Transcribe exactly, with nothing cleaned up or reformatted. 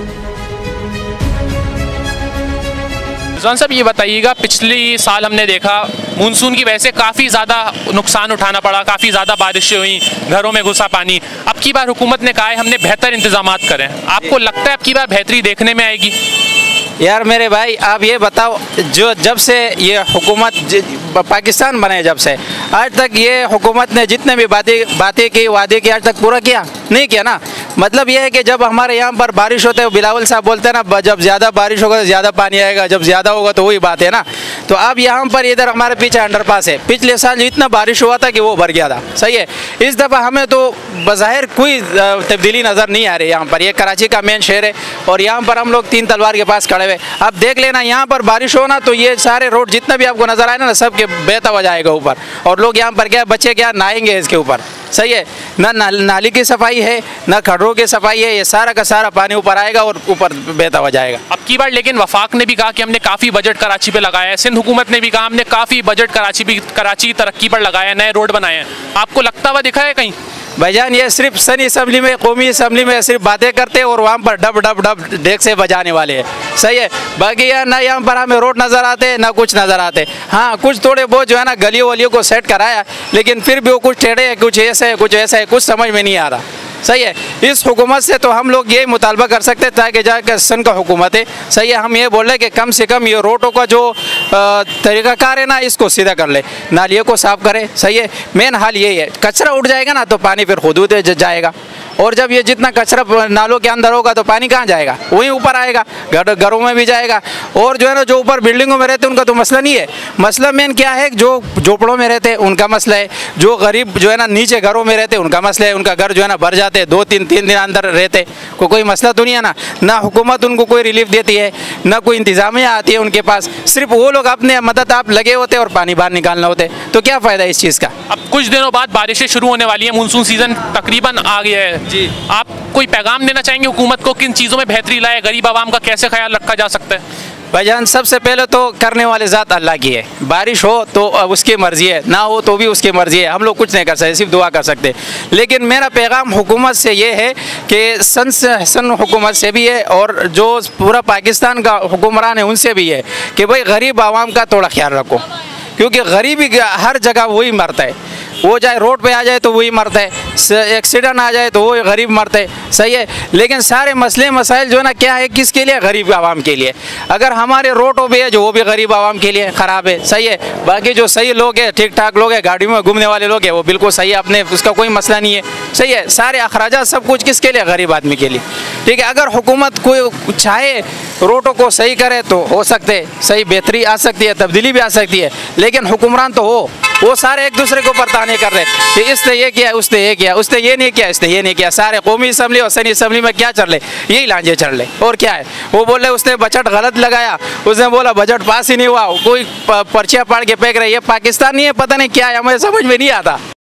रिजवान साहब, ये बताइएगा, पिछली साल हमने देखा मानसून की वजह से काफ़ी ज़्यादा नुकसान उठाना पड़ा, काफ़ी ज़्यादा बारिशें हुई, घरों में घुसा पानी। अब की बार हुकूमत ने कहा है हमने बेहतर इंतजामात करें, आपको लगता है अब की बार बेहतरी देखने में आएगी? यार मेरे भाई, आप ये बताओ, जो जब से ये हुकूमत पाकिस्तान बने जब से आज तक ये हुकूमत ने जितने भी बातें बातें की, वादे की, आज तक पूरा किया नहीं किया ना। मतलब ये है कि जब हमारे यहाँ पर बारिश होते है, बिलावल साहब बोलते हैं ना, जब ज़्यादा बारिश होगा तो ज़्यादा पानी आएगा, जब ज़्यादा होगा तो वही बात है ना। तो अब यहाँ पर इधर हमारे पीछे अंडरपास है, पिछले साल इतना बारिश हुआ था कि वो भर गया था, सही है। इस दफ़ा हमें तो बज़ाहिर कोई तब्दीली नज़र नहीं आ रही यहाँ पर। ये कराची का मेन शहर है और यहाँ पर हम लोग तीन तलवार के पास खड़े हुए। अब देख लेना, यहाँ पर बारिश हो ना तो ये सारे रोड जितना भी आपको नज़र आए ना, सब के बहता हुआ जाएगा ऊपर, और लोग यहाँ पर क्या बच्चे क्या नहाएंगे इसके ऊपर, सही है ना। नाली की सफाई है ना, खड्डों की सफाई है, ये सारा का सारा पानी ऊपर आएगा और ऊपर बहता हुआ जाएगा। अब की बार लेकिन वफाक ने भी कहा कि हमने काफ़ी बजट कराची पे लगाया है, सिंध हुकूमत ने भी कहा हमने काफ़ी बजट कराची भी कराची की तरक्की पर लगाया है, नए रोड बनाए हैं। आपको लगता हुआ दिखा है कहीं? भाईजान, ये सिर्फ सनी असम्बली में, कौमी असम्बली में सिर्फ बातें करते हैं और वहाँ पर डब डब डब डेक से बजाने वाले हैं, सही है। बाकी यार ना यहाँ पर हमें रोड नज़र आते ना कुछ नज़र आते। हाँ, कुछ थोड़े बहुत जो है ना गलियों वलियों को सेट कराया, लेकिन फिर भी वो कुछ टेढ़े है, कुछ ऐसे है, कुछ ऐसा है, कुछ समझ में नहीं आ रहा, सही है। इस हुकूमत से तो हम लोग यही मुतालबा कर सकते हैं ताकि जाकर सन का हुकूमत है, सही है। हम ये बोल रहे कि कम से कम ये रोडों का जो तरीक़ाकार है ना, इसको सीधा कर ले, नालियों को साफ़ करे, सही है। मेन हाल यही है, कचरा उठ जाएगा ना तो पानी फिर खुद जाएगा, और जब ये जितना कचरा नालों के अंदर होगा तो पानी कहाँ जाएगा, वहीं ऊपर आएगा, घर घरों में भी जाएगा। और जो है ना, जो ऊपर बिल्डिंगों में रहते हैं उनका तो मसला नहीं है, मसला मेन क्या है, जो झोपड़ों में रहते हैं उनका मसला है, जो गरीब जो है ना नीचे घरों में रहते हैं उनका मसला है। उनका घर जो है ना भर जाते, दो तीन तीन दिन अंदर रहते, को कोई मसला तो नहीं है ना। ना हुकूमत उनको कोई रिलीफ देती है, ना कोई इंतजामिया आती है उनके पास, सिर्फ वो लोग अपने मदद आप लगे होते और पानी बाहर निकालना होते, तो क्या फ़ायदा इस चीज़ का। अब कुछ दिनों बाद बारिशें शुरू होने वाली हैं, मानसून सीज़न तकरीबन आ गया है जी। आप कोई पैगाम देना चाहेंगे हुकूमत को, किन चीज़ों में बेहतरी लाए, गरीब आवाम का कैसे ख्याल रखा जा सकता है? भाईजान, सबसे पहले तो करने वाले ज़ात अल्लाह की है, बारिश हो तो उसकी मर्ज़ी है, ना हो तो भी उसकी मर्ज़ी है, हम लोग कुछ नहीं कर सकते, सिर्फ दुआ कर सकते। लेकिन मेरा पैगाम हुकूमत से ये है कि सन से सन हुकूमत से भी है और जो पूरा पाकिस्तान का हुक्मरान है उनसे भी है कि भाई गरीब आवाम का थोड़ा ख्याल रखो, क्योंकि गरीबी हर जगह वही मरता है। वो चाहे रोड पे आ जाए तो वही मरता है, एक्सीडेंट आ जाए तो वो गरीब मरता है, सही है। लेकिन सारे मसले मसाइल जो है ना क्या है, किसके लिए, गरीब आवाम के लिए। अगर हमारे रोडों पे है जो वो भी गरीब आवाम के लिए ख़राब है, सही है। बाकी जो सही लोग हैं, ठीक ठाक लोग हैं, गाड़ियों में घूमने वाले लोग हैं, वो बिल्कुल सही है, अपने उसका कोई मसला नहीं है, सही है। सारे अखराजात सब कुछ किसके लिए, गरीब आदमी के लिए, ठीक है। अगर हुकूमत कोई चाहे रोडों को सही करे तो हो सकते सही बेहतरी आ सकती है, तब्दीली भी आ सकती है। लेकिन हुक्मरान तो हो, वो सारे एक दूसरे को परताने कर रहे कि इसने ये किया, उसने ये किया, उसने ये नहीं किया, इसने ये नहीं किया। सारे कौमी असम्बली और सनी असम्बली में क्या चल रहे, यही लांझे चल रहे, और क्या है। वो बोल रहे उसने बजट गलत लगाया, उसने बोला बजट पास ही नहीं हुआ, कोई पर्चियाँ पाड़ के फेंक रहे। ये पाकिस्तान नहीं है, पता नहीं क्या है, हमें समझ में नहीं आता।